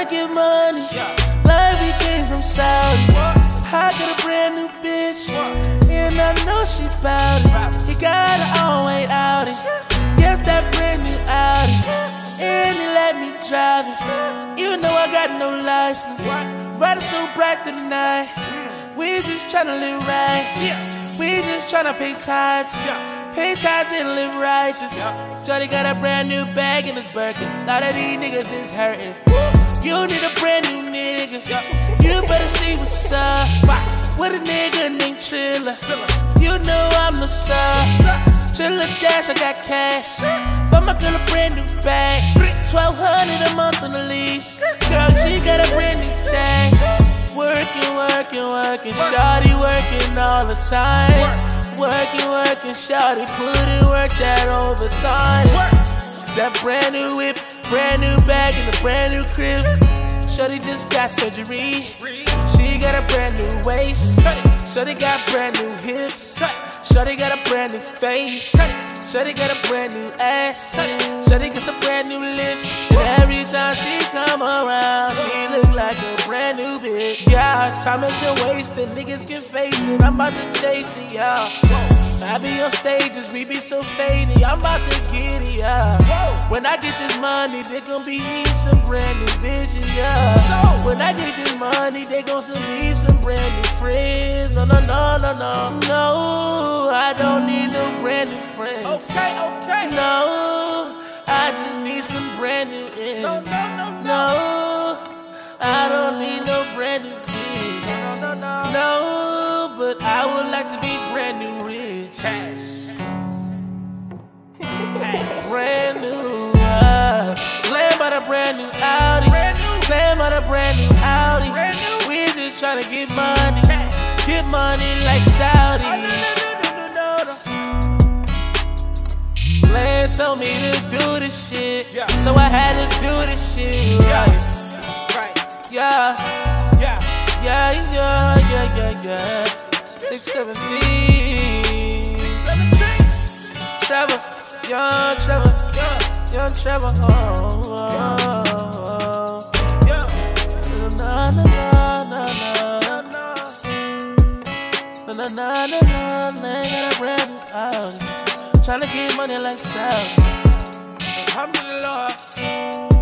tryna get money, like we came from Saudi. I got a brand new bitch, and I know she bout it. He got her own way Audi, yes, that brand new Audi. And he let me drive it, even though I got no license. Riding so bright tonight, we just tryna live right. We just tryna pay tithes, and live righteous. Jody got a brand new bag in his Birkin. A lot of these niggas is hurting. You need a brand new nigga, you better see what's up with a nigga named Trilla. You know I'm the sub. Trilla Dash, I got cash, but my girl a brand new bag. 1200 a month on the lease. Girl, she got a brand new chain. Working, shawty working all the time. Working, shawty put in work that overtime. That brand new whip, brand new bag, and a brand new crib. Shorty just got surgery. She got a brand new waist. Shorty got brand new hips. Shorty got a brand new face. Shorty got a brand new ass. Shorty got some brand new lips. And every time she come around, she look like a brand new bitch. Yeah, time has been wasted, niggas can face it. I'm about to chase it, y'all. I be on stages, we be so faded. I'm about to get it, yeah. When I get this money, they gon' be me some brand new bitches, yeah. When I get this money, they gon' send me some brand new friends. No, I don't need no brand new friends. Okay. No, I just need some brand new ends. No, I don't need no brand new bitch. No, but I would like to be brand new rich. Brand new, land by the brand new Audi. Land by the brand new Audi. We just tryna get money like Saudi. Land told me to do this shit, so I had to do this shit. Yeah. 617 Trevor, young Trevor. Got a brand new Audi. Tryna get money like Sal. Alhamdulillah.